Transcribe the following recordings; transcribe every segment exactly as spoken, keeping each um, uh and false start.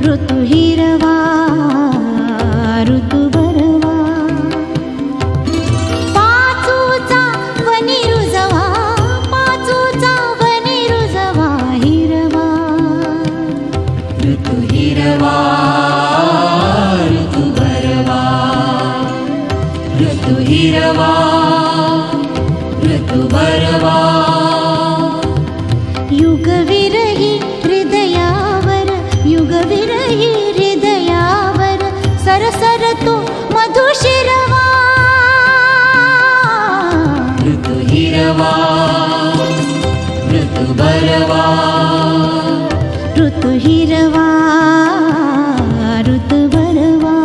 ऋतु हिरवा ऋतु बरवा पाचूचा वनी रुजवा पाचूचा वनी रुजवा हिरवा ऋतु हिरवा ऋतु बरवा ऋतु हिरवा ऋतु बरवा युगविरही हृदयावर युगविरही हृदयावर सरसरतो मधुशिरवा ऋतु हिरवा ऋतु बरवा ऋतु हिरवा ऋतु बरवा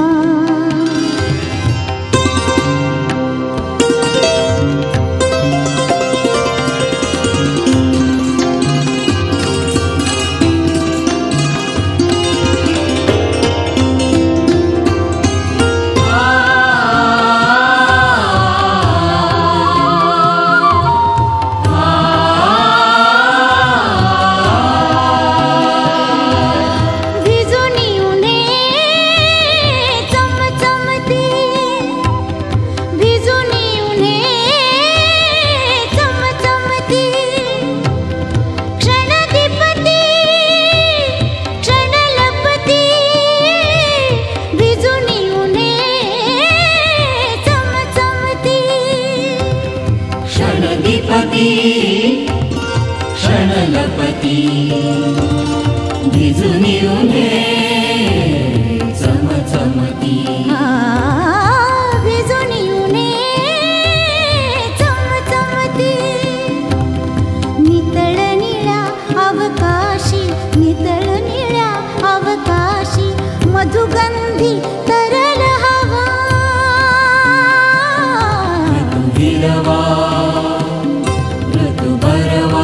क्षणलपती भिजुनी उन्हे चमचमती भिजुनी उन्हे चमचमती नितळ निळ्या अवकाशी नितळ निळ्या अवकाशी मधुगंधी तरल हवा ऋतु हिरवा ऋतु बरवा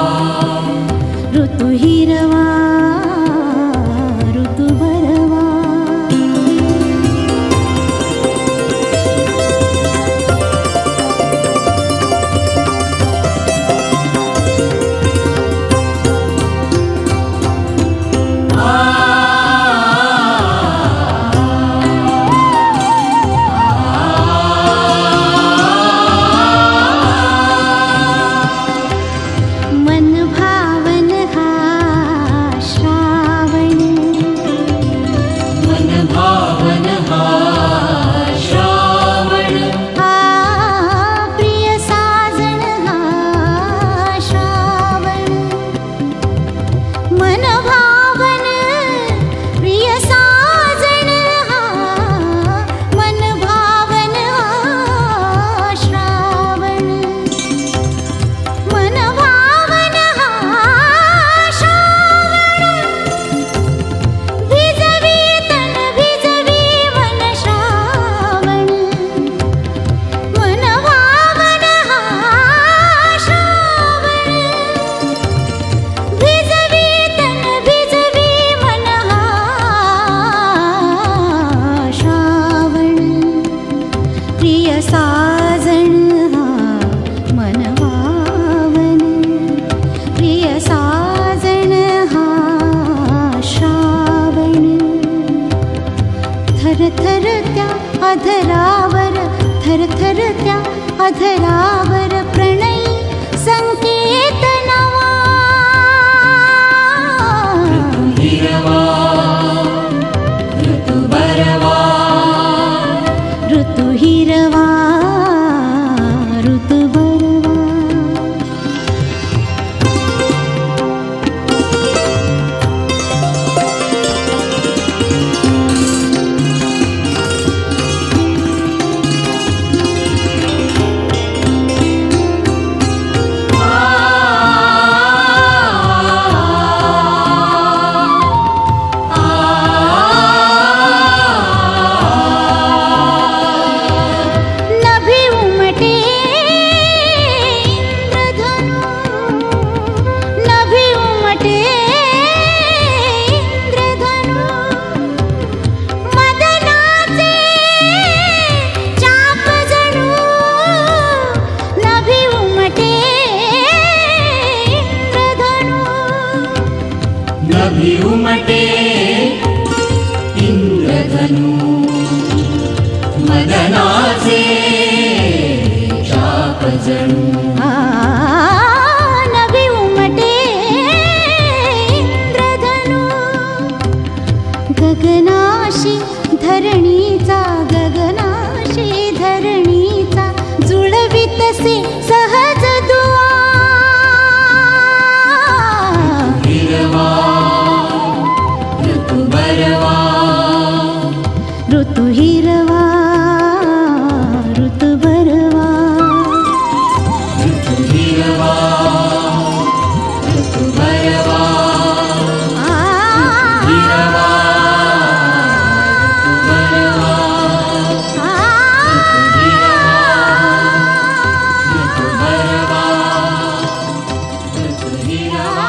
ऋतु हिरवा ऋतु बरवा अधरावर थर थर त्या अधरावर प्रणयी संकेत नवा ऋतु हिरवा ऋतु बरवा ऋतु हिरवा ऋतु बरवा जणू आ नवी उमटे इंद्रधनु गगनाशी धरणीचा गगनाशी धरणीचा जुळवितसे सहज दुआ हिरवा ऋतू बरवा ऋतू हिरवा ऋतू बरवा ऋतू हिरवा ऋतू बरवा आ हिरवा ऋतू बरवा आ ऋतू बरवा ऋतू हिरवा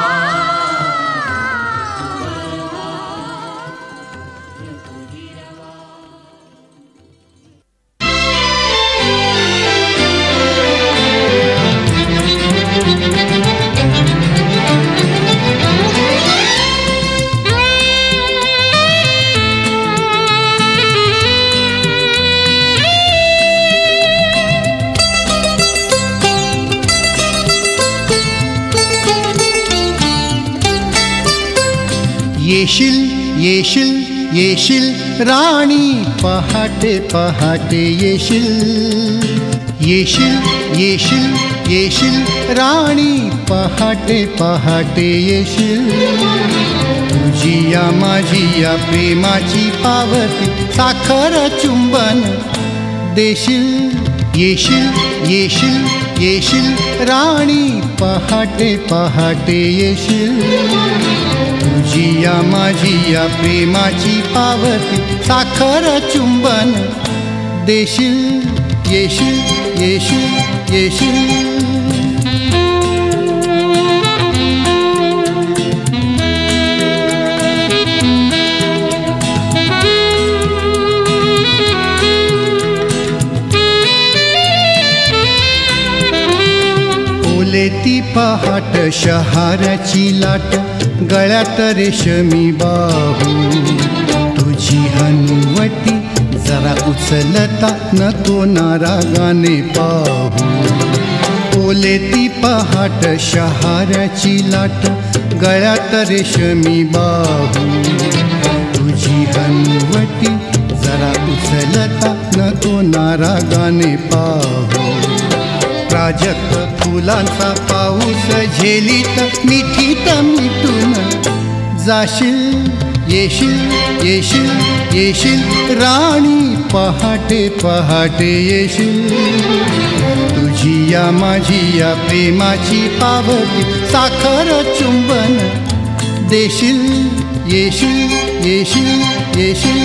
येशील येशील येशील राणी पहाटे पहाटे येशील येशील येशील येशील राणी पहाटे पहाटे येशील तुझिया माझिया प्रेमाची पावती साखर चुंबन देशील येशील येशील येशील राणी पहाटे पहाटे येशील तुझिया माझिया प्रेमाची पावती साखर चुंबन देशील येशील येशील येशील ती पहाट शहाराची लाट गळ्यात रेशमी बाहू तुझी हनुवटी जरा उचलता नको नारागाने पाहू ओले ती पहाट शहाराची लाट गळ्यात रेशमी बाहू तुझी हनुवटी जरा उचलता नको नारागाने पाहू प्राजक्त फुलांचा पाऊस झेलीत मिठीत मिटून जाशील येशील येशील येशील राणी पहाटे पहाटे येशील तुझिया माझिया प्रेमाची पावती साखर चुंबन देशील येशील येशील येशील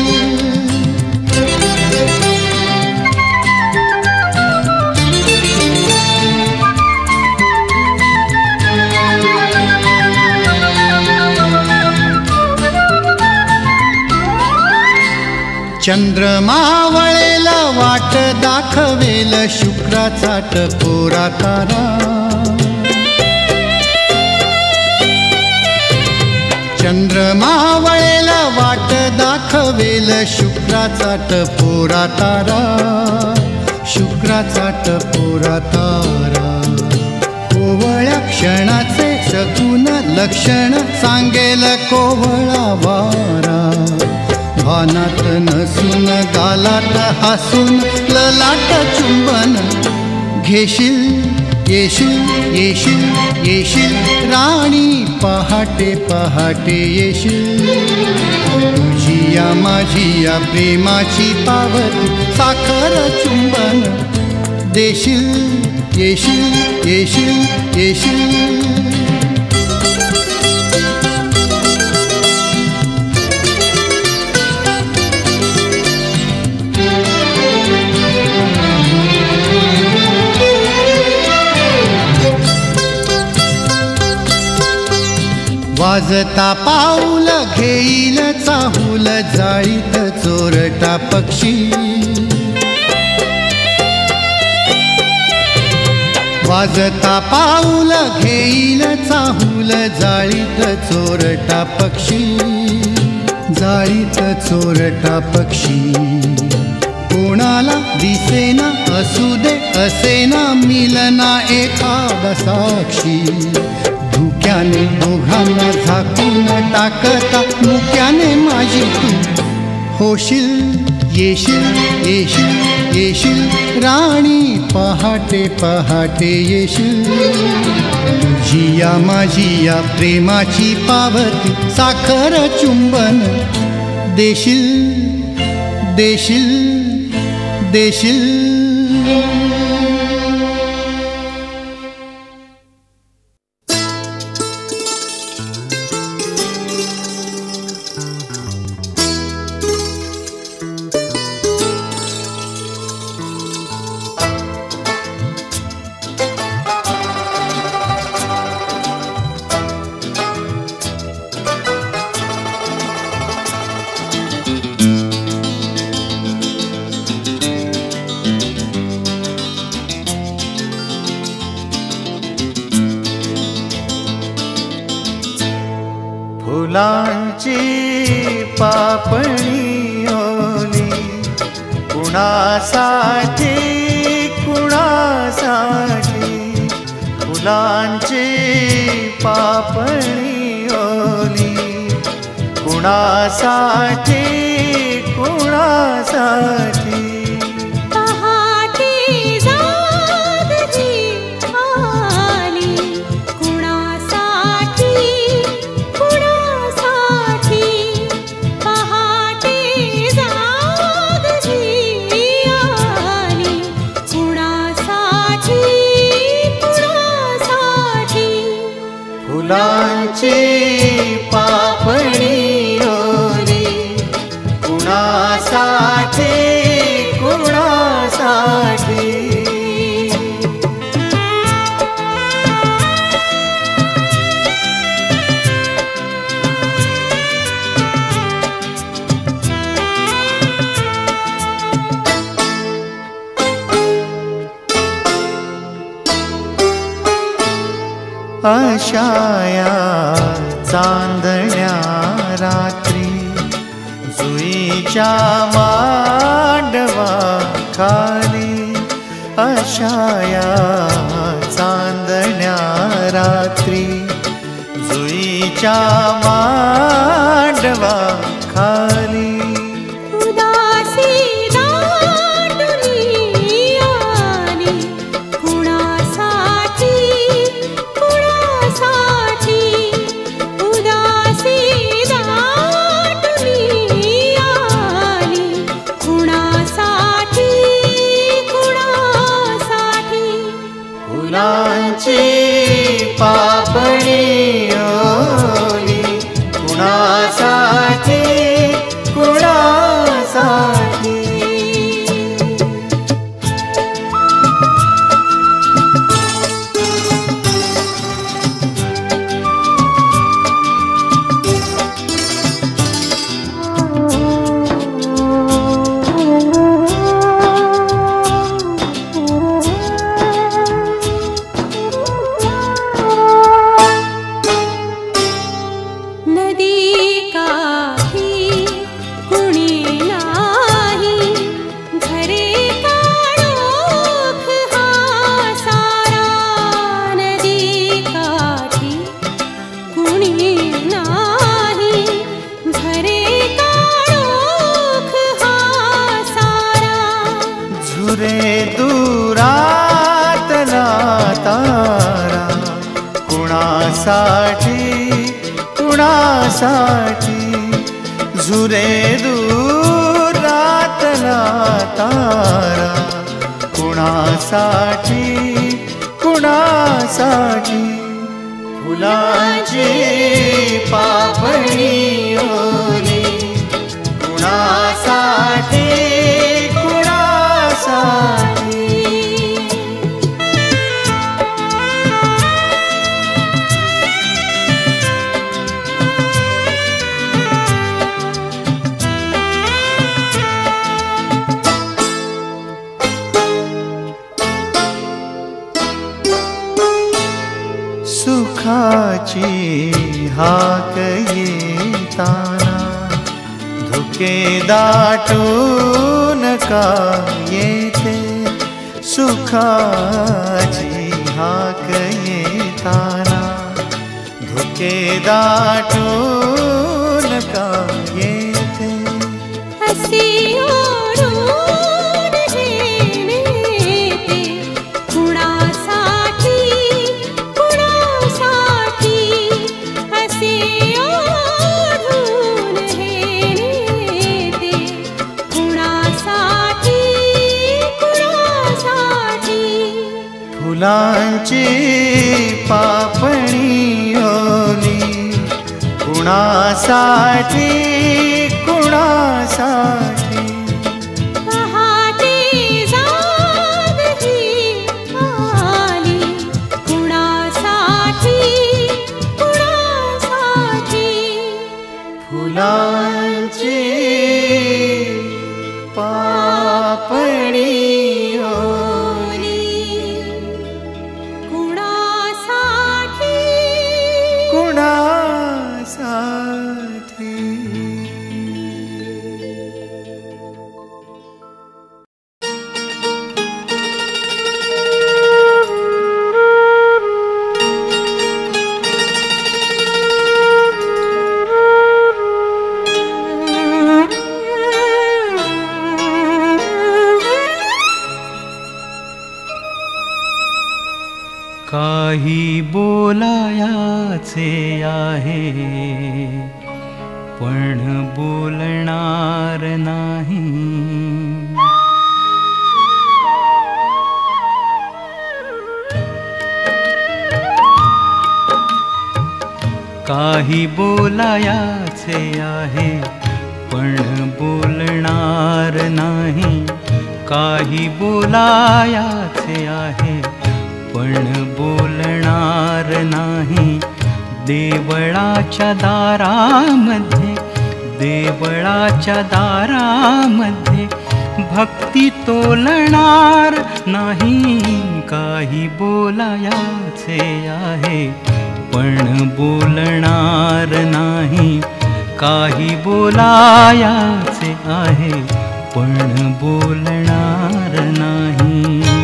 चंद्रमा वळेला वाट दाखवेल शुक्राचा टपोरा तारा चंद्रमा वळेला वाट दाखवेल शुक्राचा टपोरा तारा शुक्राचा टपोरा तारा कोवळ्या क्षणाचे शकुन लक्षण सांगेल कोवळा वारा भानात नसून गालात हसून ललाट चुंबन घेशील येशील येशील येशील राणी पहाटे पहाटे येशील तुझिया माझिया प्रेमाची पावती साखर चुंबन देशील येशील येशील येशील वाजता पाऊल घेईल चाहूल जाळीत चोरटा पक्षी वाजता पाऊल घेईल चाहूल जाळीत चोरटा पक्षी जाळीत चोरटा पक्षी कोणाला दिसेना असू दे असेना मिलना एखादा साक्षी धुक्याने दोघांना झाकून टाकता मुक्याने माझी तू होशील येशील येशील येशील राणी पहाटे पहाटे येशील तुझी माझी या प्रेमाची पावती साखर चुंबन देशील देशील देशील फुलांची पापणी ओली कुणासाठी कुणासाठी फुलांची पापणी ओली कुणासाठी कुणासाठी फुलांची पापणी ओली कुणासाठी कुणासाठी अशाया चांदण्या रात्री जुईच्या मांडवा खाली अशाया चांदण्या रात्री जुईच्या मांडवा खाली पापणी ओली कुणासाठी कुणासाठी कुणासाठी कुणासाठी झुरे दूरातला तारा कुणासाठी कुणासाठी फुलांची पापणी ओली कुणासाठी कुणासाठी सुखाची हाक येताना धुके दाटून का येते सुखाची हाक येताना धुके दाटून का येते असे ओढून नेते कुणासाठी कुणासाठी असे ओढून नेते कुणासाठी कुणासाठी फुलांची पापणी ओली कुणासाठी कुणासाठी पहाटे जाग ही आली कुणासाठी कुणासाठी फुलांची पापणी ओली कुणासाठी कुणासाठी काही बोलायाचे आहे पण बोलणार नाही काही बोलायाचे आहे पण बोलणार नाही काही बोलायाचे आहे पण बोलणार नाही देवळाच्या दारामध्ये देवळाच्या दारामध्ये भक्ती तोलणार नाही काही बोलायाचे आहे पण बोलणार नाही काही बोलायाचे आहे पण बोलणार नाही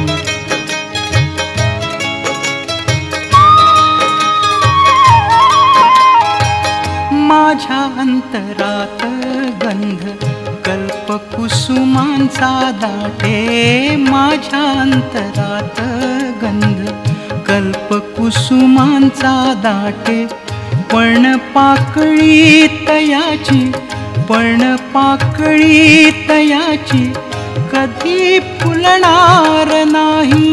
माझ्या अंतरात गंध कल्पकुसुमांचा दाटे माझ्या अंतरात गंध कल्पकुसुमांचा दाटे पण पाकळी तयाची पण पाकळी तयाची कधी फुलणार नाही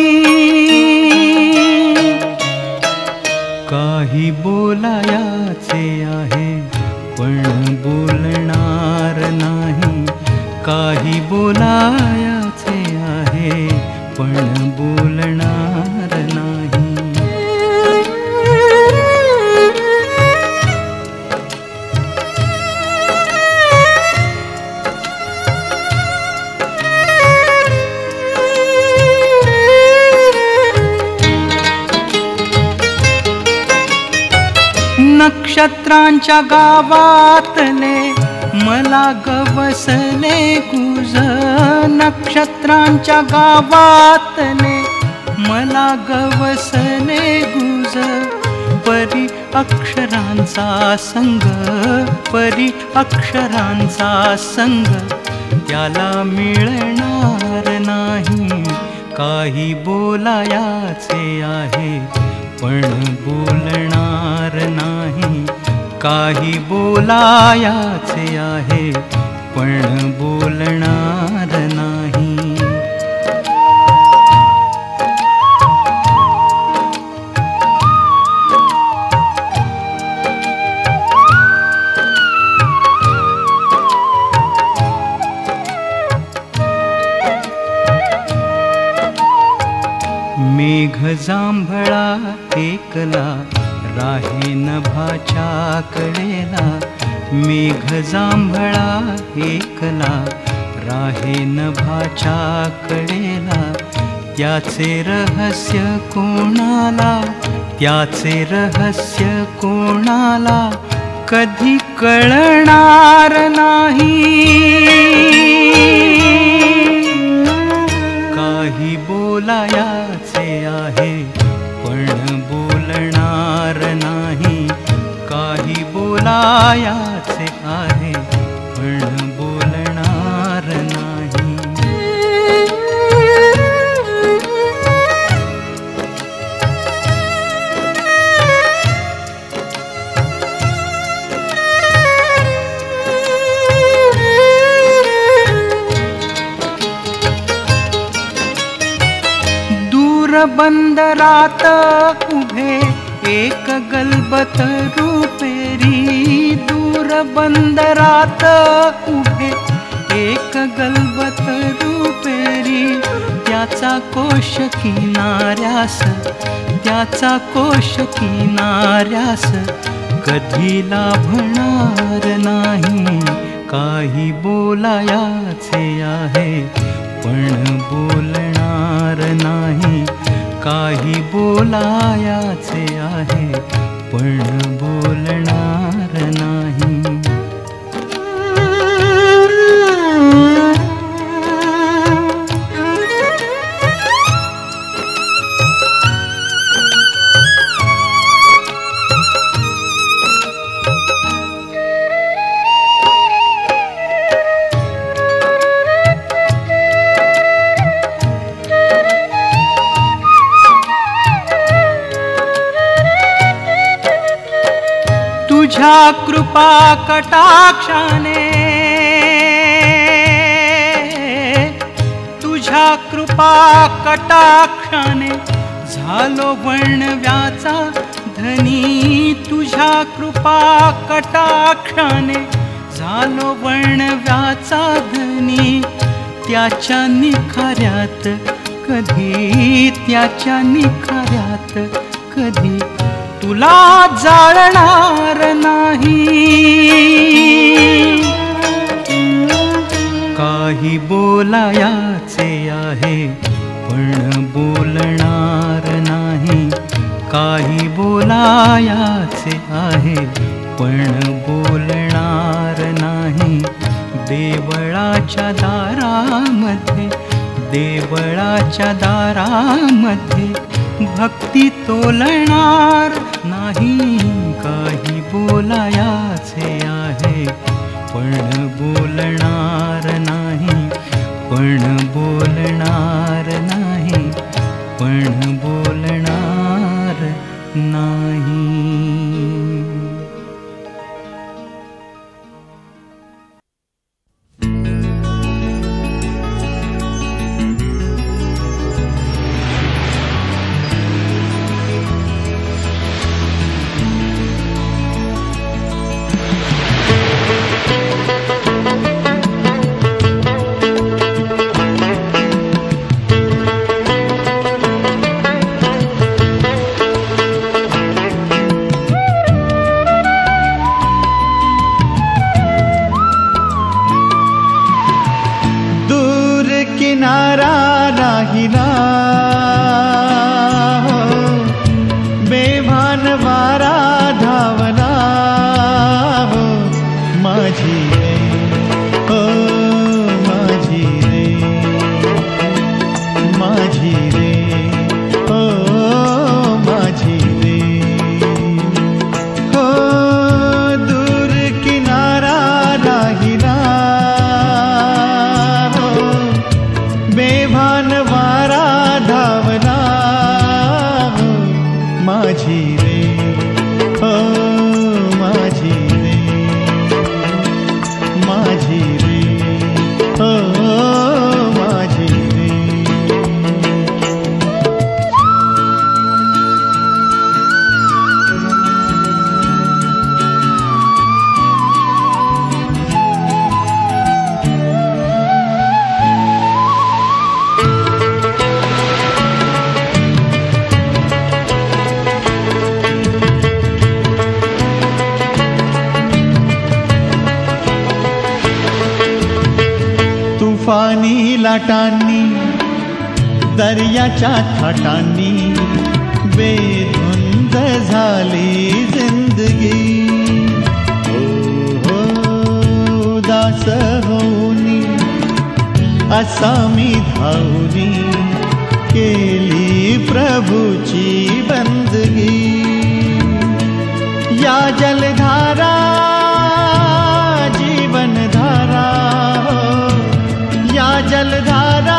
काही बोलायाचे आहे पण बोलणार नाही काही बोलायाचे आहे पण बोलणार नाही नक्षत्रांच्या गावातले मला गवसले गुज नक्षत्रांच्या गावातले मला गवसले गुज परी अक्षरांचा संग परी अक्षरांचा संग त्याला मिळणार नाही काही बोलायाचे आहे पण बोलणार नाही काही बोलायाचे आहे पण बोलणार नाही मेघ जांभळा एकला राहे नभाच्या कडेला मेघ जांभळा एकला राहे नभाच्या कडेला त्याचे रहस्य कोणाला त्याचे रहस्य कोणाला कधी कळणार नाही बंदरात उभे एक गलबत रुपेरी, दूर बंदरात उभे एक गलबत रुपेरी, त्याचा कोश किनाऱ्यास, त्याचा कोश किनाऱ्यास कधी लाभणार नाही. काही बोलायाचे आहे पण बोलणार नाही, काही बोलायाचे आहे पण बोलणार नाही. तुझ्या कृपा कटाक्षाने, तुझ्या कृपा कटाक्षाने झालो वणव्याचा धनी, तुझ्या कृपा कटाक्षाने झालो वणव्याचा धनी. त्याच्या निखाऱ्यात कधी, त्याच्या निखाऱ्यात कधी तुला जाळणार नाही. काही बोलायाचे आहे पण बोलणार नाही, काही बोलायाचे आहे पण बोलणार नाही. देवळाच्या दारामध्ये, देवळाच्या दारामध्ये भक्ती तोलणार नाही. काही बोलायाचे आहे पण बोलणार नाही, पण बोलणार नाही, पण बोलणार नाही. तुफानी लाटांनी, दर्याच्या थाटांनी बेधुंद झाली जिंदगी. हो हो दास होनी असा मी धावली, केली प्रभूची बंदगी. या जलधारा जीवनधारा, या जलधारा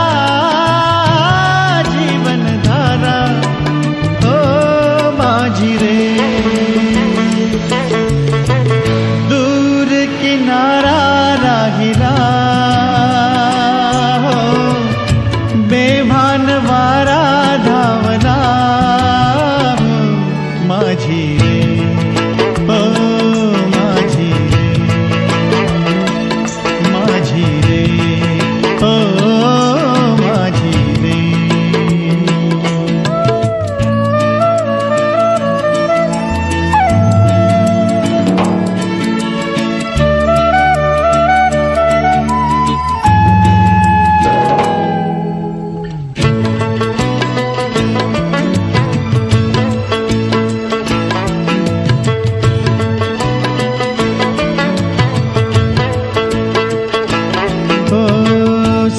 जीवनधारा, हो माझी रे. दूर किनारा राहिला, हो बेभान वारा धावला.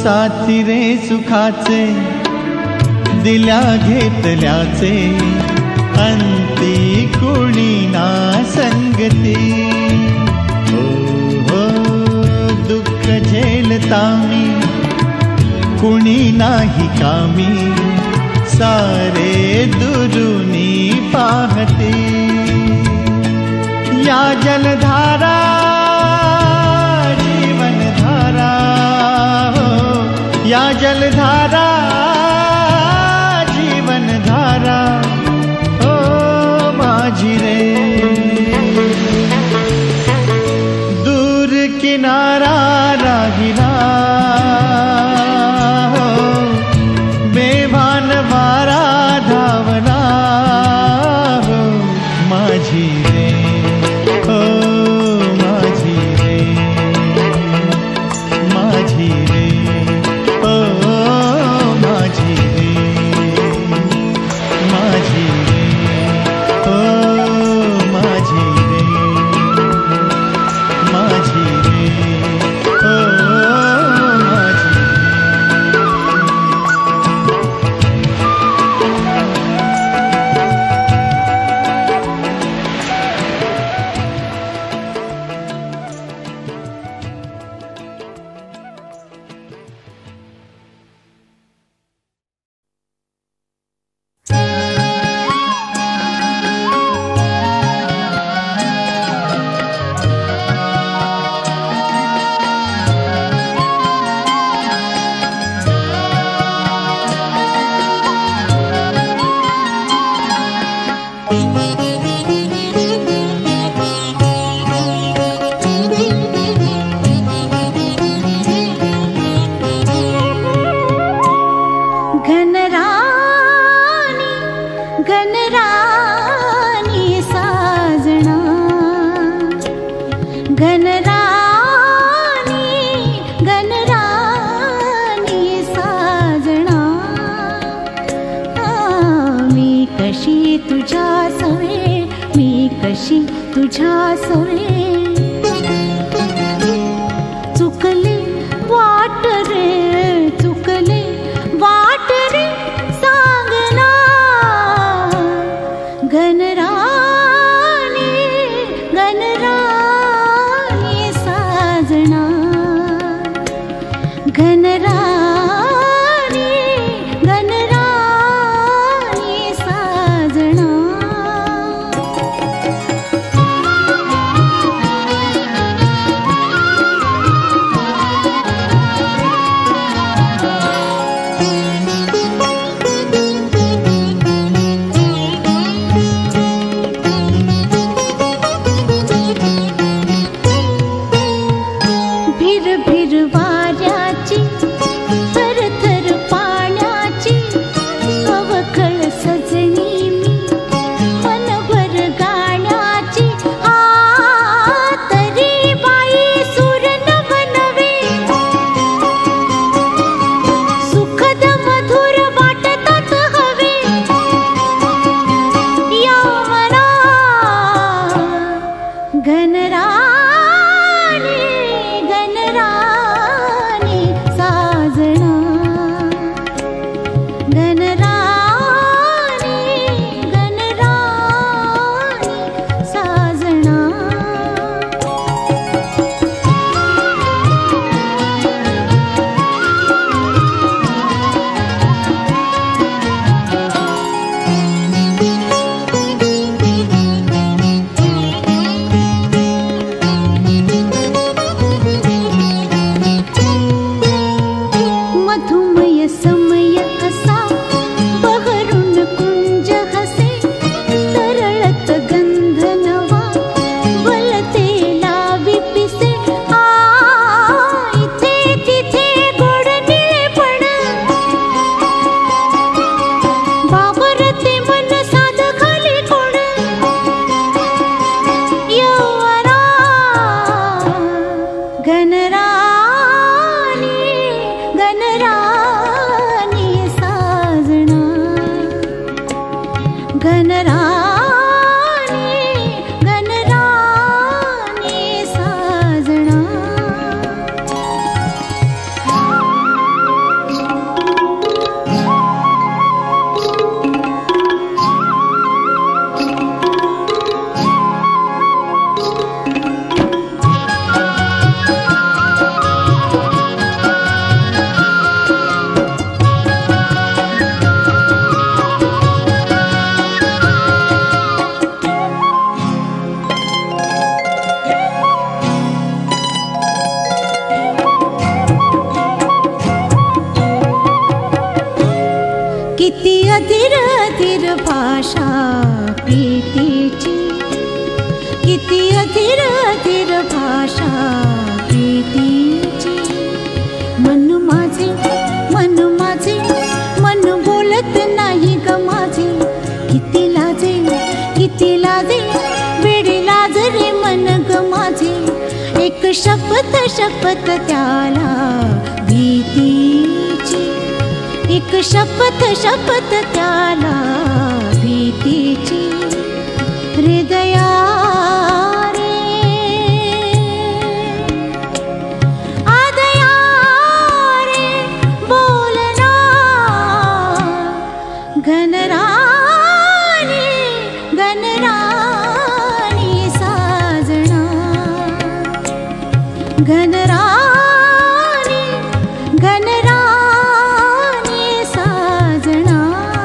साथी रे सुखाचे दिल्या घेतल्याचे अंती कुणी ना संगती हो हो दुःख झेलता मी कुणी नाही कामी सारे दुरुनी पाहते या जलधारा जीवन धारा हो या जलधारा जीवन धारा हो माझी रे दूर किनारा राहिला हो बेभान वारा धावला हो माझी रे हो माझी रे माझी रे हो माझी रे माझी रे हो माझी रे माझी रे हो माझी अधीर अधीर भाषा प्रीतीची, किती अधीर अधीर भाषा प्रीतीची. मन माझे मन माझे मन बोलत नाही ग माझे, किती लाजे किती लाजे वेडे लाज रे मन ग माझे. एक शपथ शपथ त्याला भीतीची, एक शपथ शपथ त्याला भीतीची. हृदया रे आदया रे बोलना, घनराणी घनराणी साजना, घनराणी घनराणी साजना.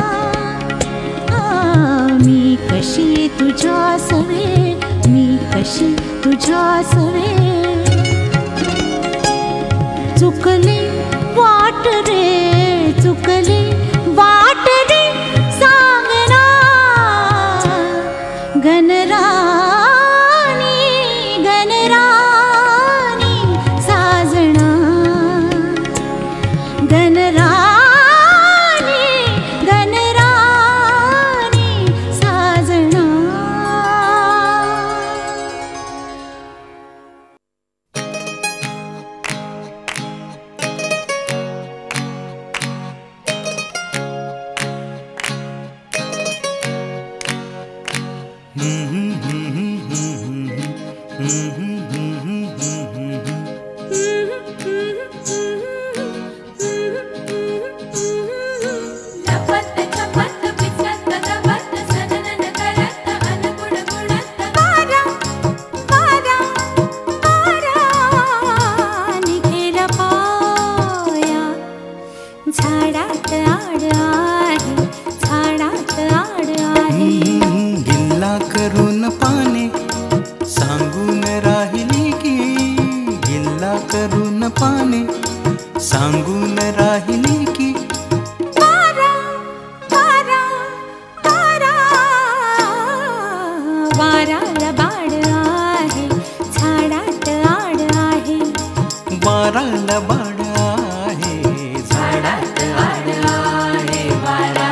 मी कशी तुझ्या सवे, मी कशी तुझ्या सवे. चुकले वाट रे चुकले वाट रे सांगना, घनराणी घनराणी साजना, घनराणी घनराणी साजना. झाडात आड आहे, झाडात आड आहे. गिल्ला करून पाने सांगून राहिली की, गिल्ला करून पाने सांगून राहिली की. वारा वारा वारा वाराला बाड आहे, झाडात आड आहे. वाराला बाड आहे, झाडात आड आहे वारा.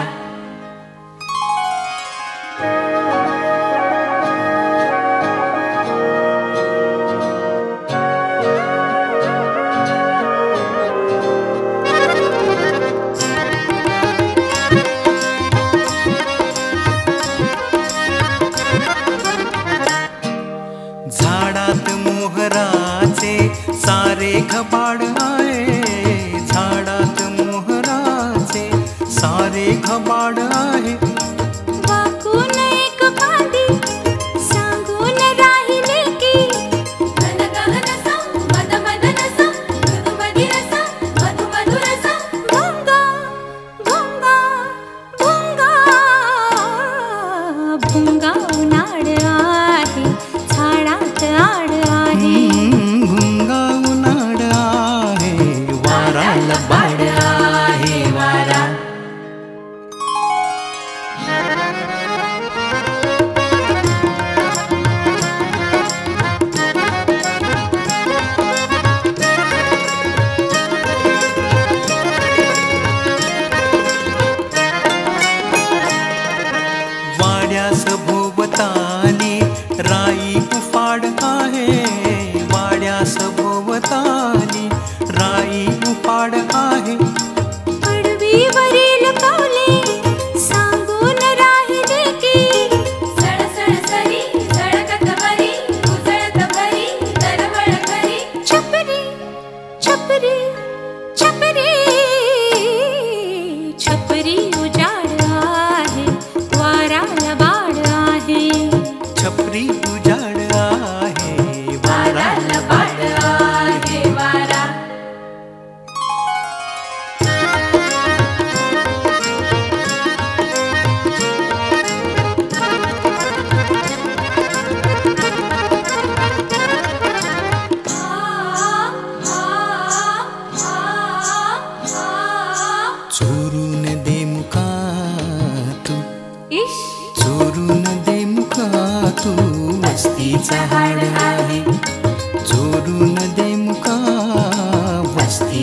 झाडात मोहराचे सारे घबाड आहे, झाडात मोहराचे सारे घबाड आहे. वाकून एक फांदी सांगून राहिले की, घनगहनसा मदमदनसा मधुमधिरसा मधुमधुरसा. भुंगा भुंगा भुंगा भुंगा उनाड आहे, झाडात आड आहे. भुंगा उनाड आहे, वाराला बाड आहे वारा. वाड्यास भोवताली राई उफाड आहे, वाड्यास भोवताली राई उफाड आहे. अडवीवरील पावले सांगून राहिले की, सळसळ सरी झळकत बरी उजळत बरी दरवळ खरी. छपरी छपरी छपरी छपरी उजाड आहे, वाराला बाड आहे. छपरी उजाड आहे, वाराला बाड आहे वारा.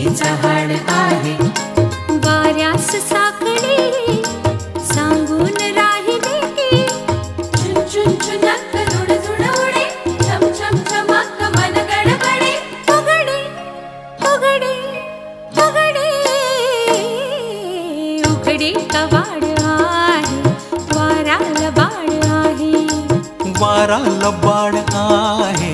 चहाड आहे. वाऱ्यास साकडे सांगून राहिले की चुन चुन चुनक धुड धुड उडे, छम छम छमक मन गडबडे. उघडे उघडे उघडे उघडे कवाड आहे, वारा लबाड आहे. वारा लबाड आहे.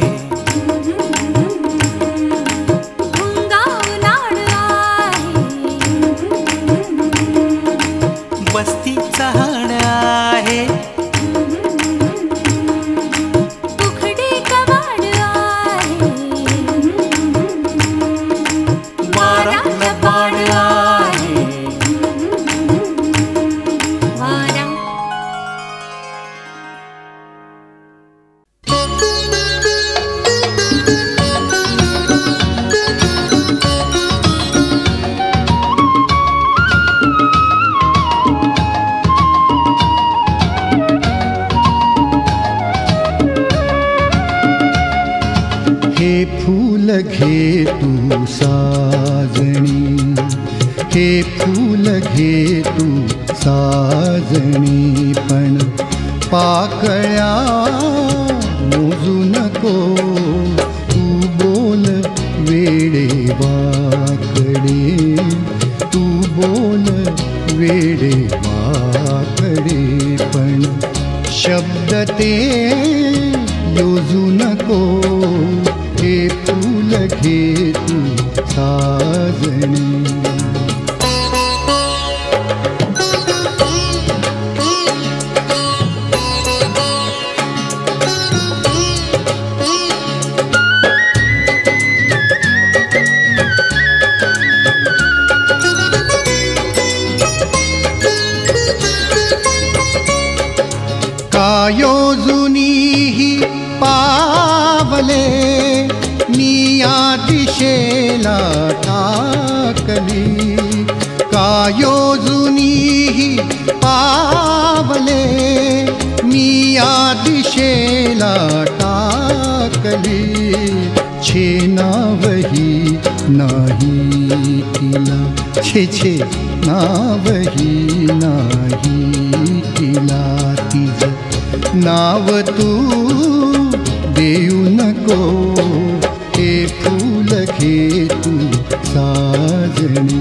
भुंगावनाड आहे, बस्ती चहाड आहे. उघडे कवाड आहे, वारा लबाड आहे. वारा. हे फूल घे तू साजणी, हे फूल घे तू साजणी, पण पाकळ्या मोजू नको. तू बोल वेडे वाकडे, तू बोल वेडे वाकडे, पण शब्द ते योजू नको. हे फूल घे तू साजणी. का योजुनी ही पावले मी या दिशेला टाकली. का योजुनी ही पावले मी या दिशेला टाकली. छे नावही नाही तिला, छे छे नावही नाही तिला. तिज नाव तू देऊ नको. हे फूल घे तू साजणी.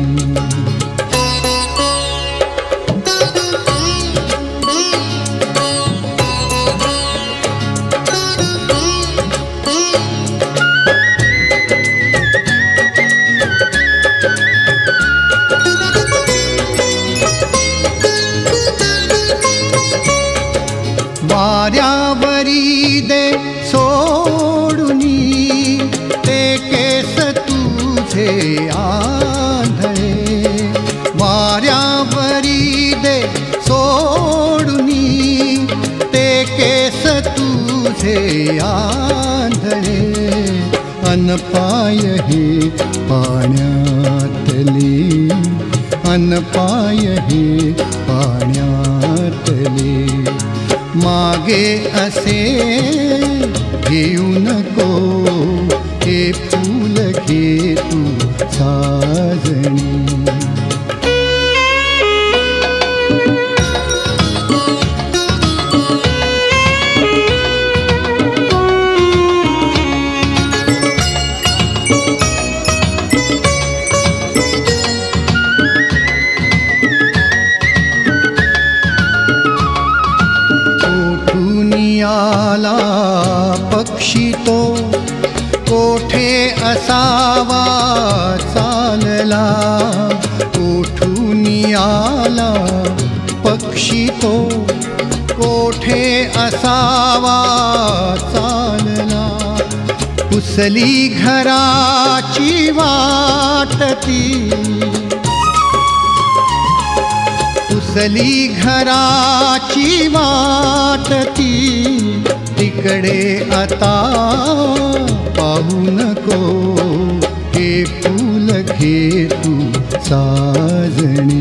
वाऱ्यावरी दे सोडुनी ते केस तुझे आंधळे. वाऱ्यावरी दे सोडुनी ते केस तुझे आंधळे. अन पाय हे पाण्यातले, अन पाय हे पाण्यातले. मागे असे घेऊ नको. हे फूल घे तू साजणी. आला पक्षी तो कोठे असावा चालला. कोठून आला पक्षी तो कोठे असावा चालला. पुसली घराची वाटती, पुसली घराची वाटती. तिकडे आता पाहू नको. हे फूल घे तू साजणी.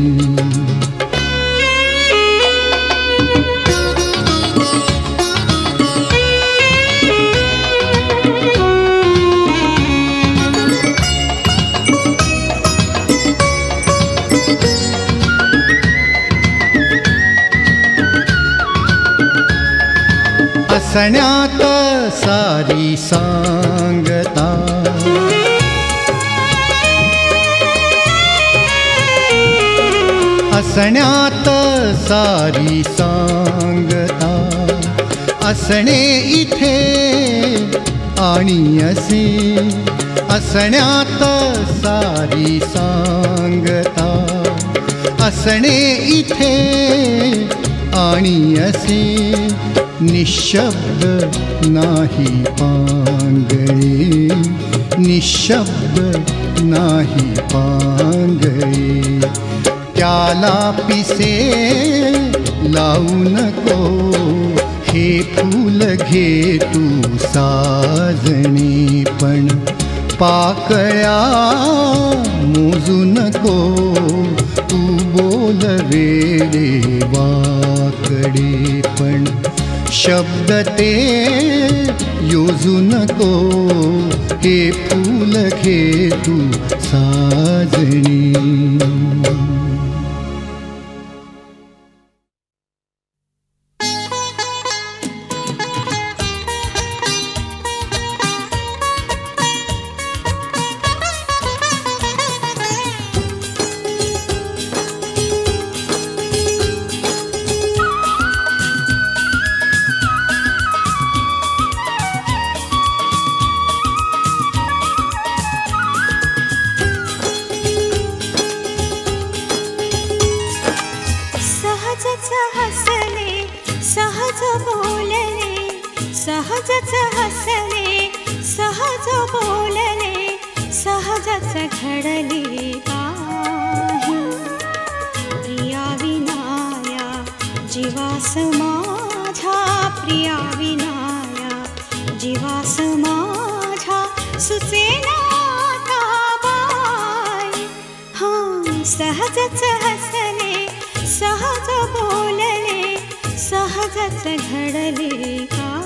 असण्यात सारी सांगता, असण्यात सारी सांगता, असणे इथे आणि असे, असण्यात सारी सांगता, असणे इथे आणि असे, निशब्द नाही पांगळे, निशब्द नाही पांगळे, त्याला पिसे लावू नको, हे फूल घे तू साजणे, पण पाकळ्या मोजू नको, तू बोल वेडे वाकडे, पण शब्द ते योजू नको, हे फूल घे तू साजणे. सहजच हसले, सहज बोलले, सहजच घडले काही. प्रिया विनाया जीवास माझ्या, प्रिया विनाया जीवास माझ्या, सुचेना आता बाई. हां सहजच हसले, सहज बोलले, सहजच घडले काही.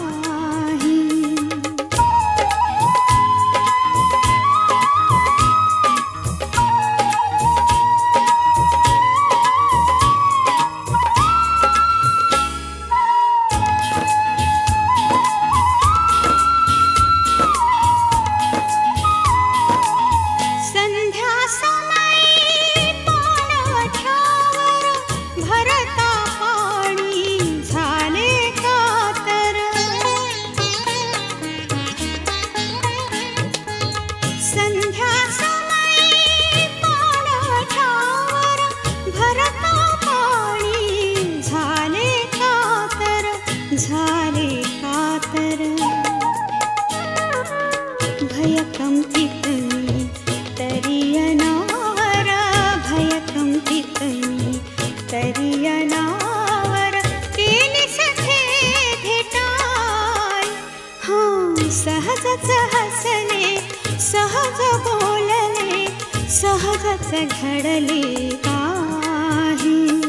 सहजच हसले, सहज बोलले, सहजच घडले काही.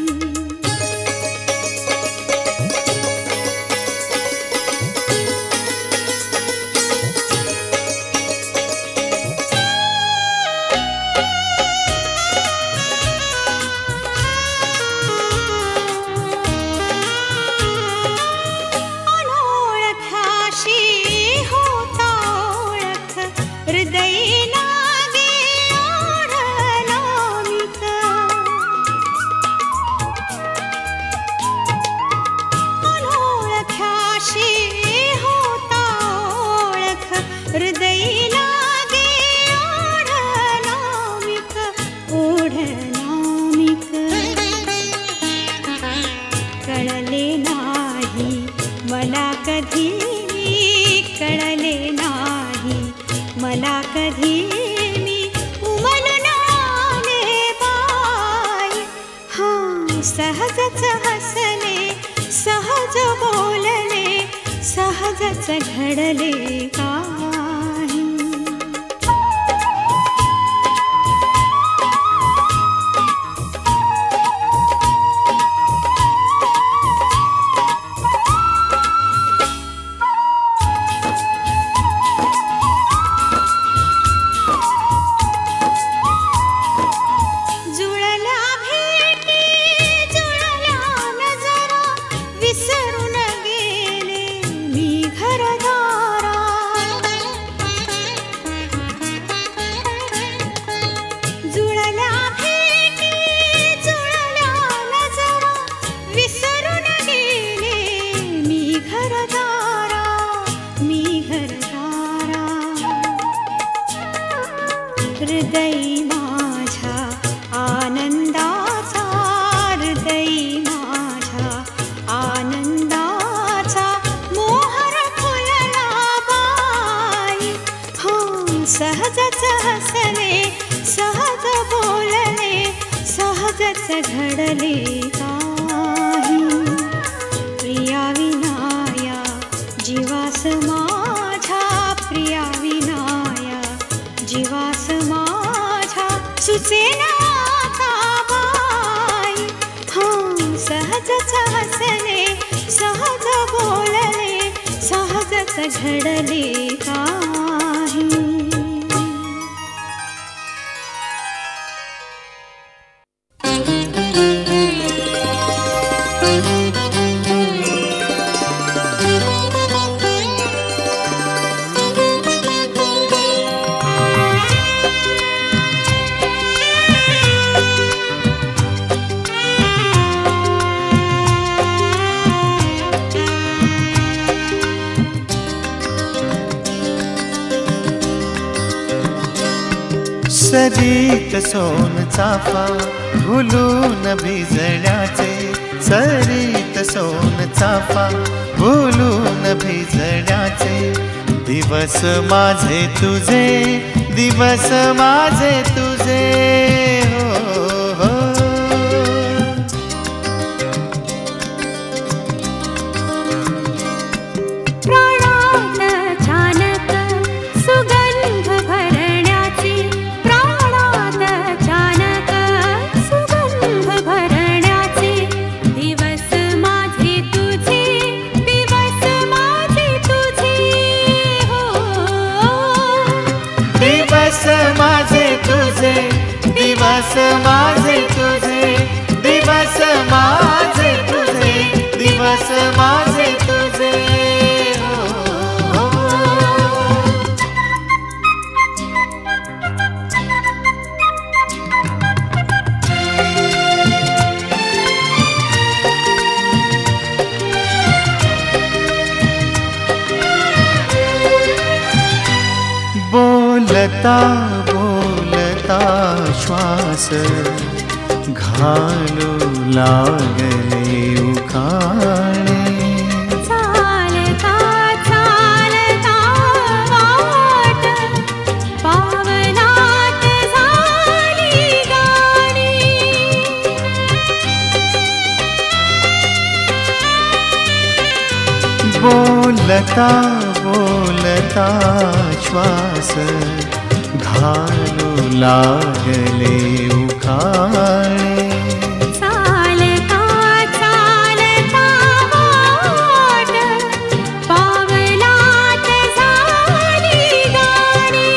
सहजच हसले, सहज बोलले, सहजच घडले काही. विसरून गेले मी हृदयी माझ्या आनंदाचा, हृदयी माझ्या आनंदाचा मोहर फुलला बाई. हो सहजच हसले, सहज बोलले, सहजच घडले काही. प्रिया विनाया जीवास माझ्या, प्रिया विनाया जीवास माझ्या सुचेना आता बाई. हो सहजच हसले, सहज बोलले, सहजच घडले काही. सरीत सोन चाफा भुलून भिजण्याचे, सरीत सोन चाफा भुलून भिजण्याचे. दिवस माझे तुझे, दिवस माझे तुझे. हो हो प्राणात अचानक सुगंध भरण्याची, प्राणात अचानक सुगंध भरण्याची. दिवस माझे तुझे, दिवस माझे तुझे. हो दिवस माझे तुझे, दिवस माझे तुझे. दिवस माझे तुझे, दिवस माझे तुझे. हो हो बोलता बोलता श्वास घालू लागले उखाणे. चालता चालता वाट पावनात झाली गाणी. बोलता बोलता श्वास घालू लागले उखाणे. चालता चालता वाट पावलात झाली गाणी.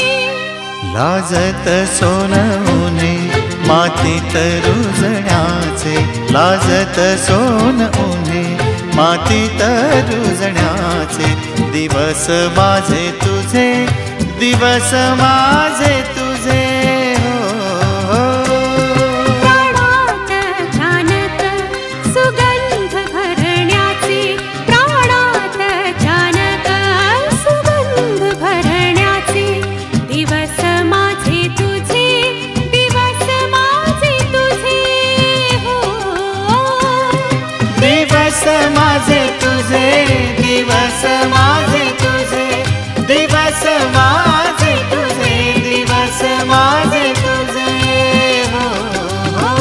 लाजत सोन उने मातीत रुजण्याचे, लाजत सोन उने मातीत रुजण्याचे. दिवस माझे तुझे, दिवस माझे तुझे. हो प्राणात अचानक सुगंध भरण्याची, प्राणात अचानक सुगंध भरण्याची. दिवस माझे तुझे, दिवस माझे तुझे. हो दिवस माझे तुझे, दिवस माझे तुझे. दिवस माझे तुझे, दिवस माझे तुझे. हो हो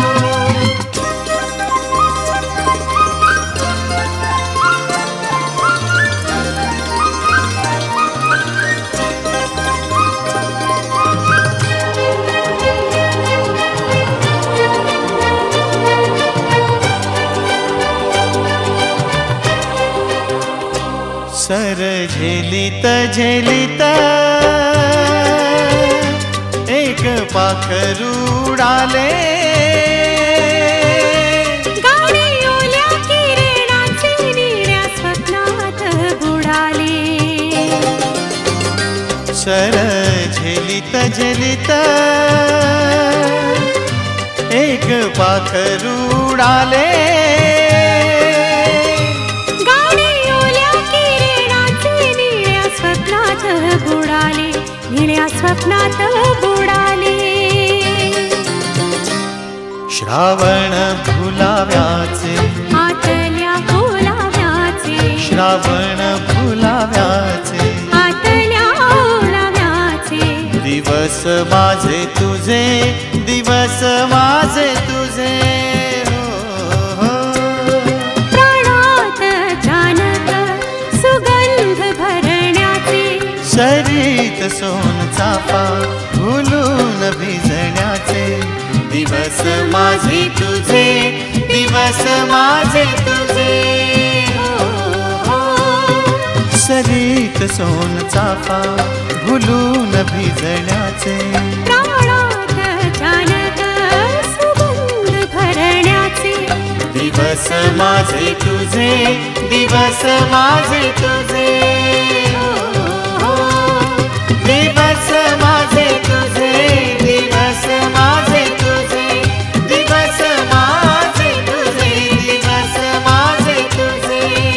सर झेलित झेलित एक पाखरू उडाले. गाणी ओल्या किरणाचे निळ्या स्वप्नात बुडाले. सर झेलित झेलित एक पाखरू उडाले. गाणी ओल्या किरणाचे निळ्या स्वप्नात बुडाले. खेळण्या स्वप्नात बुडाले. श्रावण फुलाव्याचे आतल्या ओलाव्याचे, श्रावण फुलाव्याचे आतल्या ओलाव्याचे. दिवस माझे तुझे, दिवस माझे तुझे. हो, हो. प्राणात जानक सुगंध भरण्याचे, शरीत सोन चाफा फुलून भिजण्याचे. दिवस माझे तुझे, दिवस माझे तुझे. हो, हो. शरीत सोन चाफा फुलून भिजण्याचे. प्राणात जानक सुगंध भरण्याचे. दिवस माझे तुझे, दिवस माझे तुझे. हो, हो. दिवस माझे तुझे, दिवस माझे तुझे. दिवस माझे तुझे, दिवस माझे तुझे.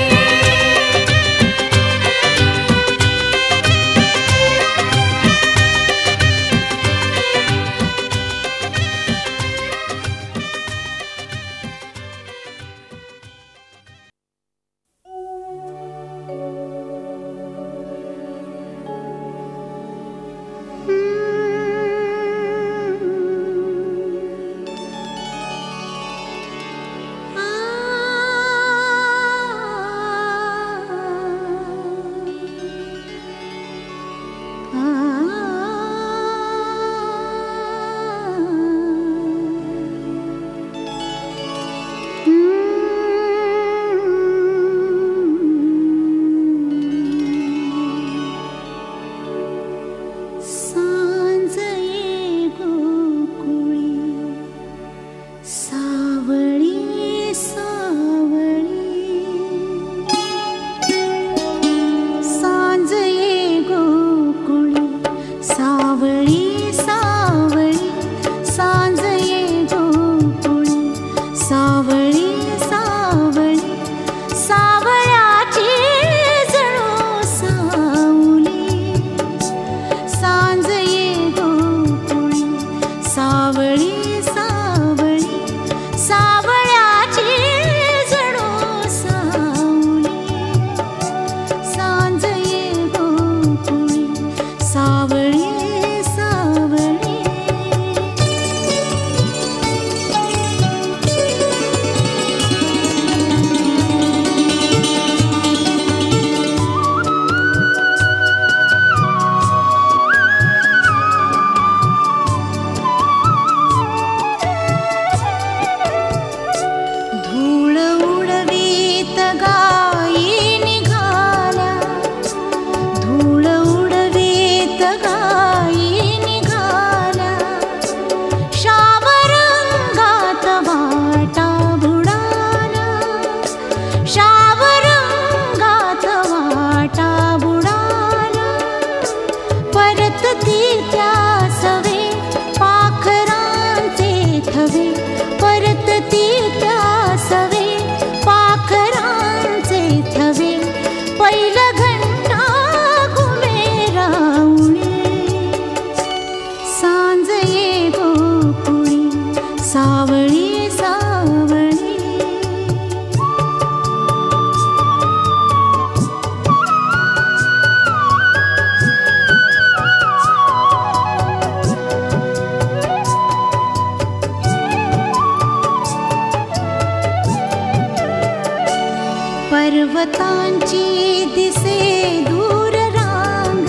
पर्वतांची दिसे दूर रांग,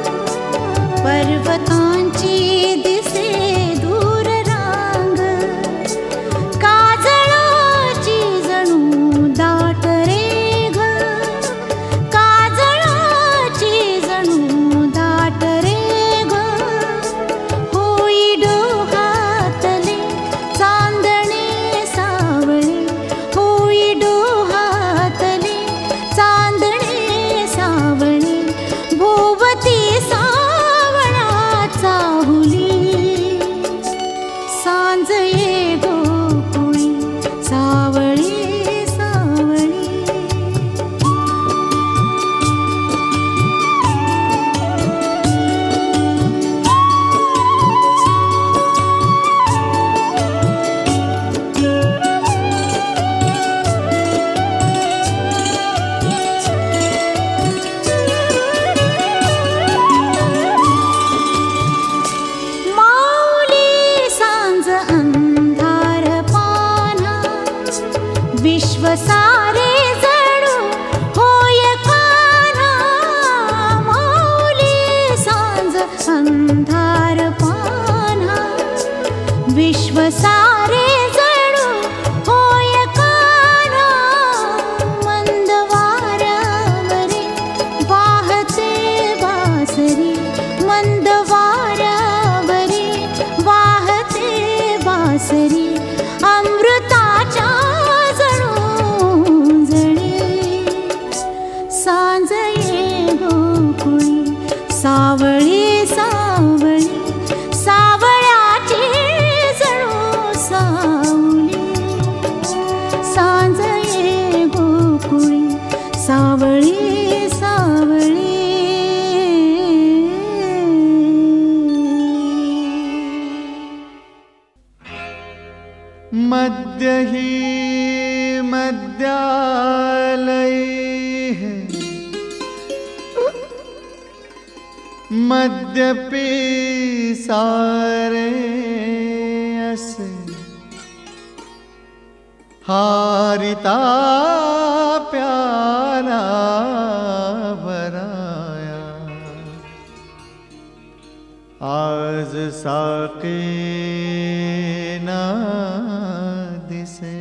पर्वतांची दिसे दूर रांग, काजळाची जणू दाट रे ग, काजळाची जणू दाट रे ग, होई डोहातले चांदणे सावळे, होई डोहातले चांदणे सारे जणू होय कान्हा, माऊली सांज अंधार पान्हा. विश्व सारे जणू होय कान्हा, मंद वाऱ्यावरी वाहते बासरी, मंद वाऱ्यावरी वाहते बासरी. अमृताच्या जणू जणे सांज ये गोकुळी, सावळी सावळी सावळ्याची जणू सावली. सांज ये गोकुळी, सावळी सावळी. मध्य ही मध्यालय है, मद्यपी सारे असे. हारिता प्याला भराया, आज साके ना दिसे.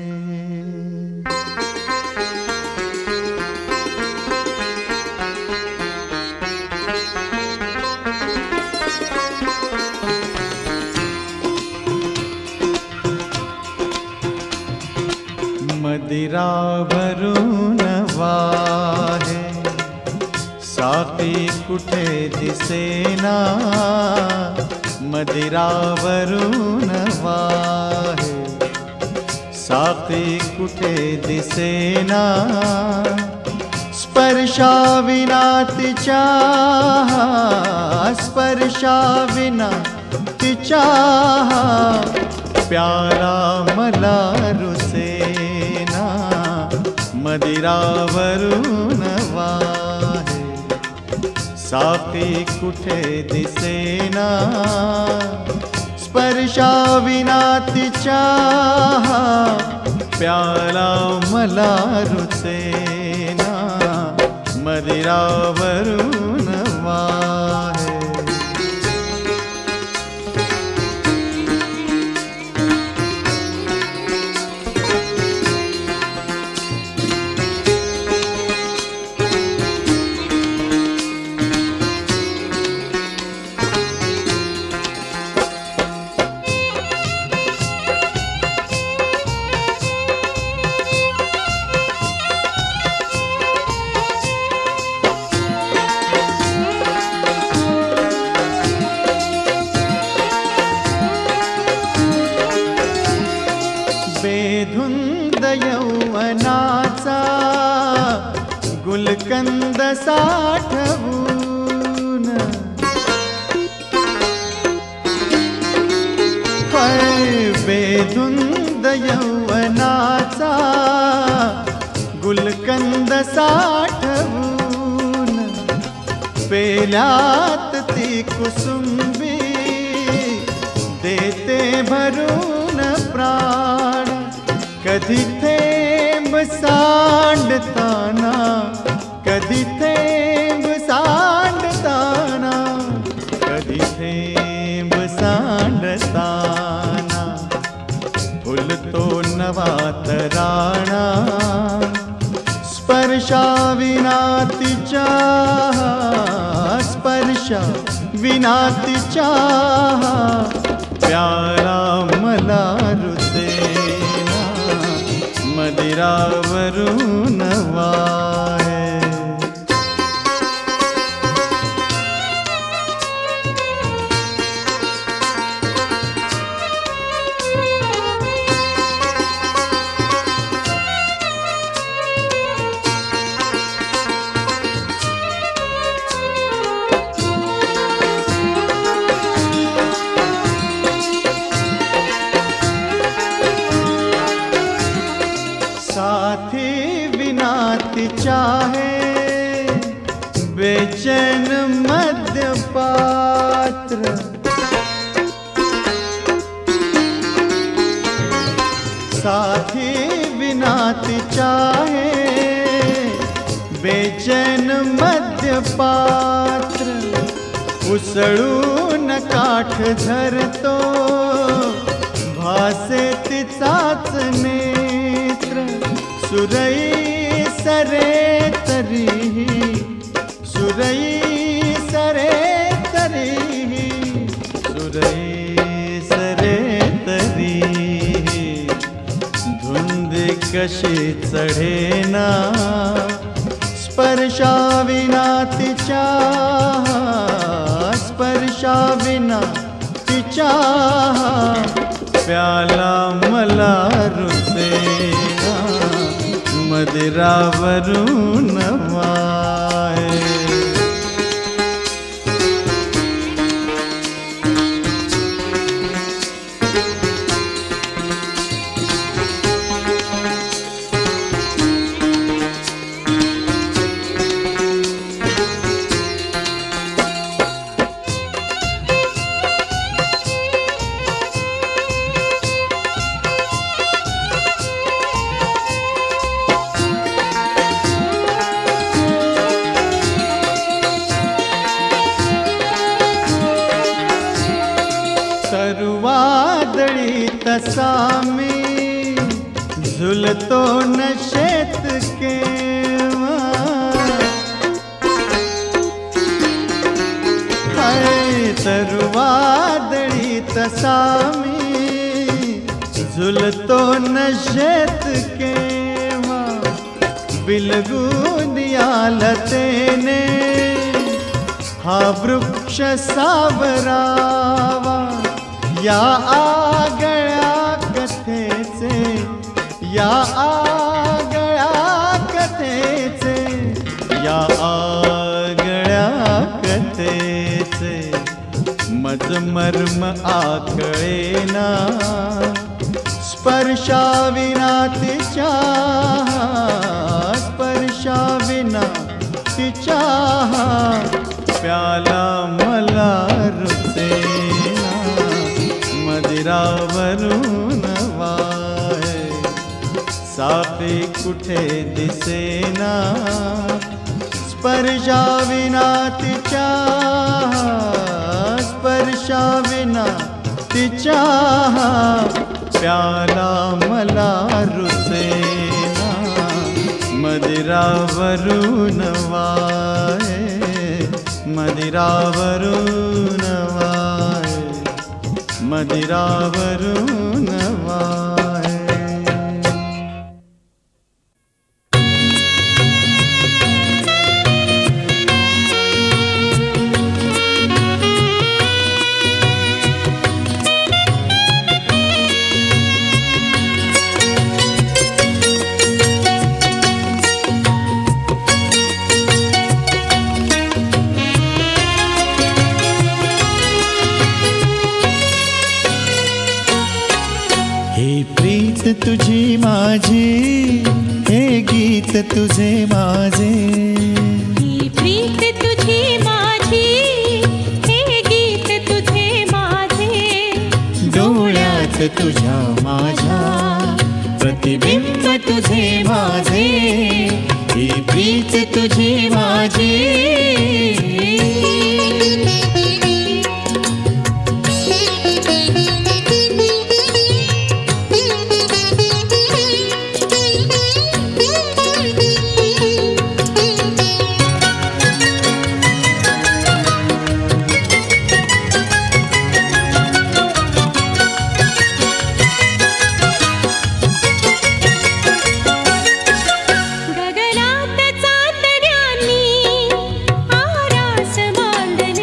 मदिरा भरून वाहे, साकी कुठे दिसेना. मदिरा भरून वाहे, साकी कुठे दिसेना. स्पर्शा विना तिच्या, स्पर्शा विना तिच्या, प्याला मला रुसेना. मदिरा भरून वाहे, साकी कुठे दिसेना. स्पर्शा विना तिच्या, प्याला मला रुसेना. मदिरा भरून वाहे. बेधुंद यौवनाचा गुलकंद साठवून, होय बेधुंद यौवनाचा गुलकंद साठवून. पेल्यात ती कुसुंबी देते भरून प्राण. कधी थेंब सांडताना, कधी थेंब सांडताना, कधी थेंब सांडताना. फुलतो नवा तराणा, स्पर्शा विना तिच्या, स्पर्शा विना तिच्या, प्याला मला रुसेना. मदिरा भरून वाहे. साथी बिना तिच्या है, बेचैन मध्यपात्र. साथी बिना तिच्या चाहे बेचैन मध्य पात्र उसळून काठ धरतो भासे तिचाच नेत्र सुरई सरे तरीही सुरई सरे तरीही सुरई सरे तरीही धुंद कशी चढेना स्पर्शाविना तिच्या स्पर्शाविना तिच्या प्याला मला रुसेना मदिरावरून वाहे वादळी तसा मी झुलतो नशेत केव्हा हाय तर वादळी तसा मी झुलतो नशेत केव्हा बिलगून यालतेने हा वृक्ष सावरावा या आगळ्या कथेचे या आगळ्या कथेचे या आगळ्या कथेचे मजमर्म आकळेना स्पर्शाविना तिच्या स्पर्शाविना तिच्या प्याला मला रुसेना मदिरावरून वाहे सापे कुठे दिसेना स्पर्शाविना तिच्या स्पर्शाविना तिच्या प्याला मला रुसेना मदिरावरून वाहे मदिरावरून वाहे मदिरावरून वाहे तुझी माझी हे गीत तुझे माझे ही प्रीत तुझी माझी हे गीत तुझे माझे डोळ्यात तुझ्या माझ्या प्रतिबिंब तुझे माझे ही प्रीत तुझी माझी गगनात चांदण्यानी आरास मांडली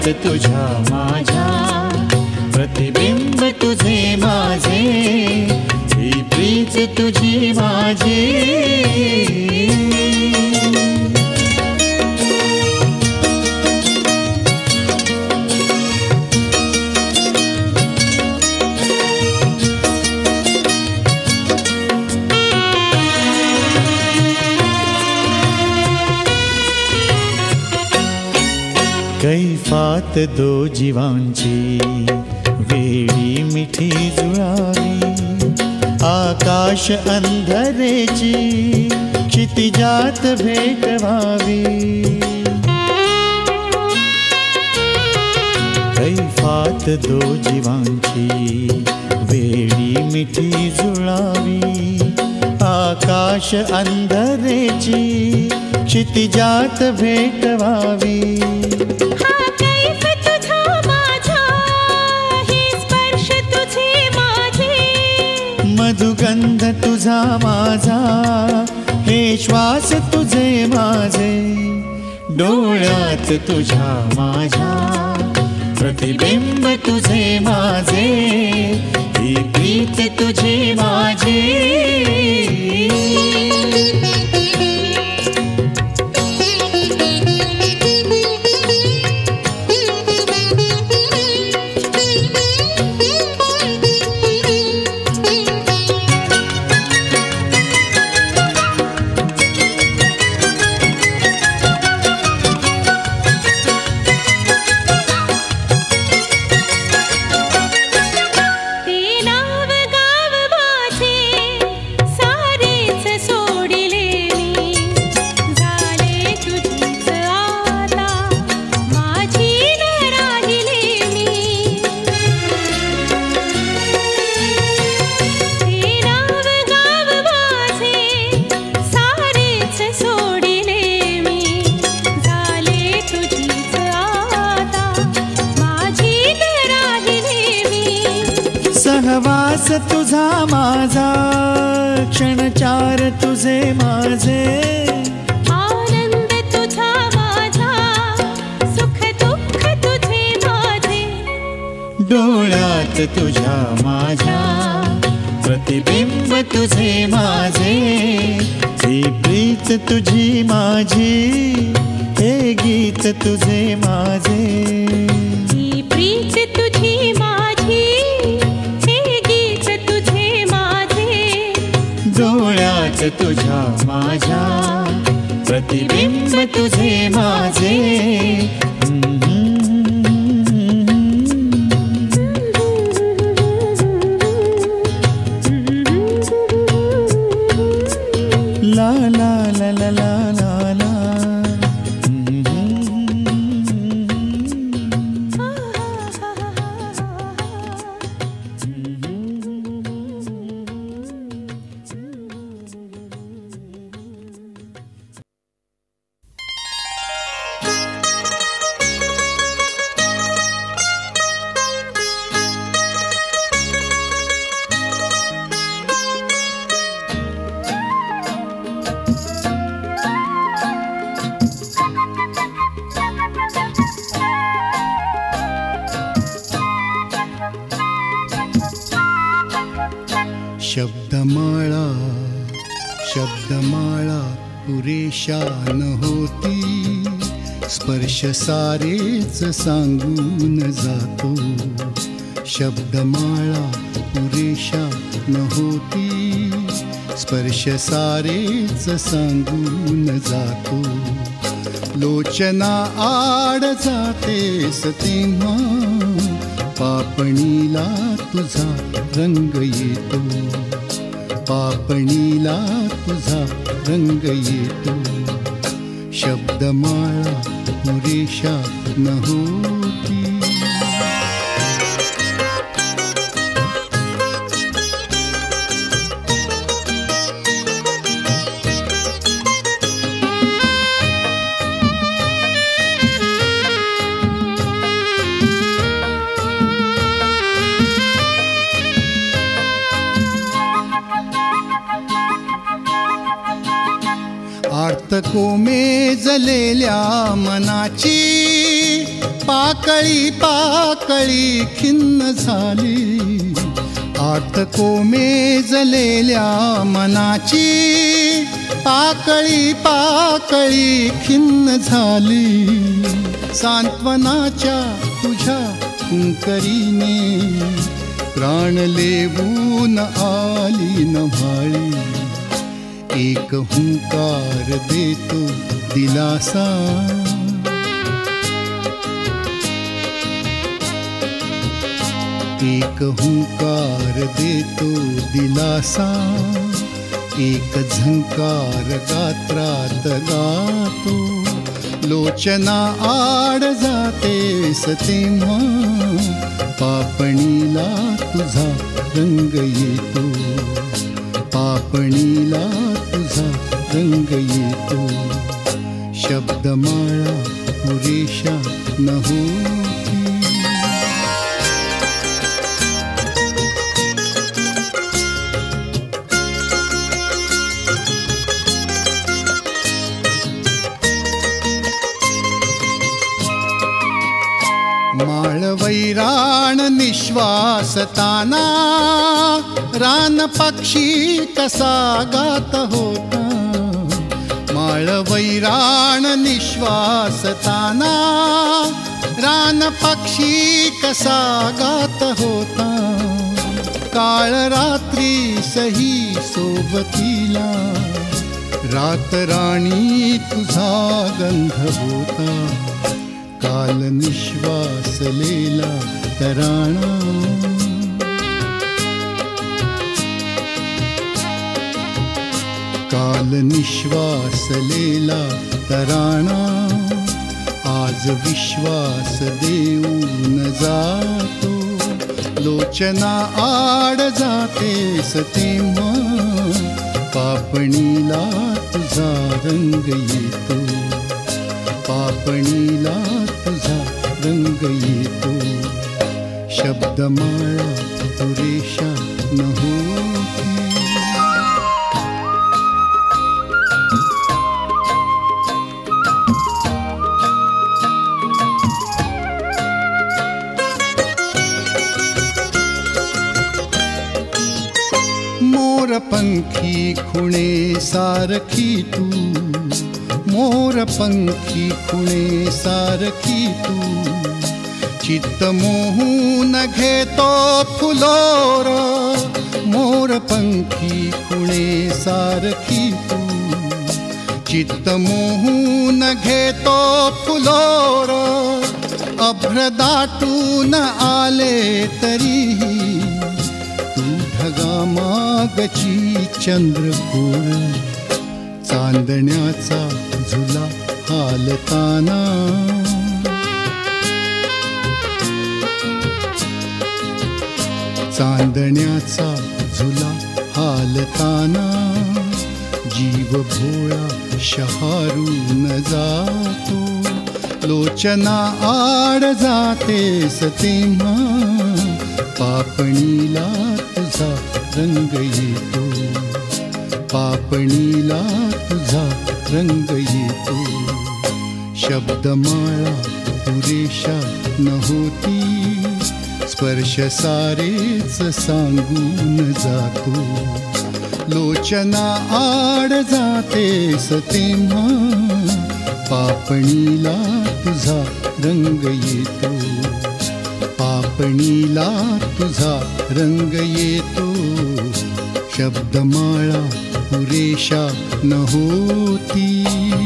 डोळ्यात तुझ्या माझ्या प्रतिबिंब तुझे माझे ही प्रीत तुझी माझी कैफात दो जीवांची वेळी मिठी जुळावी आकाश अंधरेची क्षितिजात भेट व्हावी कैफात दो जीवांची वेळी मिठी जुळावी आकाश अंधरेची क्षितिजात भेट व्हावी मधुगंध तुझा माझा हे श्वास तुझे माझे डोळ्यात तुझ्या माझ्या प्रतिबिंब तुझे माझे ही प्रीत तुझी माझी सहवास तुझा माझा क्षणचार तुझे माझे आनंद तुझा माझा सुख दुःख तुझे माझे डोळ्यात तुझ्या माझ्या प्रतिबिंब तुझे माझे ही प्रीत तुझी माझी हे गीत तुझे माझे ही प्रीत तुझी माझी डोळ्यात तुझ्या माझ्या प्रतिबिंब तुझे माझे ला ला ला ला ला ला ला शब्दमाळा शब्दमाळा पुरेशा न होती स्पर्श सारेच सांगून जातो शब्दमाळा पुरेशा न होती स्पर्श सारेच सांगून जातो लोचना आड जातेस तेव्हा पापणीला तुझा रंग येतो पापणीला तुझा रंग येतो शब्दमाळा पुरेशा न होती आर्त कोमेजलेल्या मनाची पाकळी पाकळी खिन्न झाली. आर्त कोमेजलेल्या मनाची पाकळी पाकळी खिन्न झाली. सांत्वनाच्या तुझ्या हुंकरीने प्राण लेवून आली नभाळी. एक हुंकार देतो दिलासा, एक हुंकार देतो दिलासा. एक झंकार गात्रात गातो, लोचना आड जातेस तेव्हा पापणीला तुझा रंग येतो. पापणीला तुझा रंग येतो. शब्दमाळा पुरेशा न होती. माळवैराण निश्वासताना रान पक्षी कसा गात होता. माळवैराण निश्वासताना रान पक्षी कसा गात होता. काळ रात्री सही सोबतीला रात राणी तुझा गंध होता. काल निश्वासलेला तराणा, काल निश्वासलेला तराणा आज विश्वास देऊन जातो. लोचना आड जातेस तेव्हा पापणीला तुझा रंग येतो. पापणीला तुझा रंग येतो. शब्दमाळा पुरेशा न होती. मोरपंखी खुणे सारखी तू, मोरपंखी खुणे सारखी तू. चित्त मोहून घेतो फुलोर, मोरपंखी खुणे सारखी तू. चित्त मोहून घेतो फुलोर. अभ्र दाटून आले तरीही तू ढगा मागची चंद्रकोर. चांदण्याचा झुला हालताना, चांदण्याचा झुला हालताना जीव भोळा शहारून जातो. लोचना आड जातेस तेव्हा पापणीला तुझा रंग येतो. पापणीला तुझा रंग येतो. शब्दमाळा पुरेशा न होती. स्पर्श सारेच सांगून जातो. लोचना आड जातेस तेव्हा पापणीला तुझा रंग येतो. पापणीला तुझा रंग येतो. शब्दमाळा पुरेशा न होती.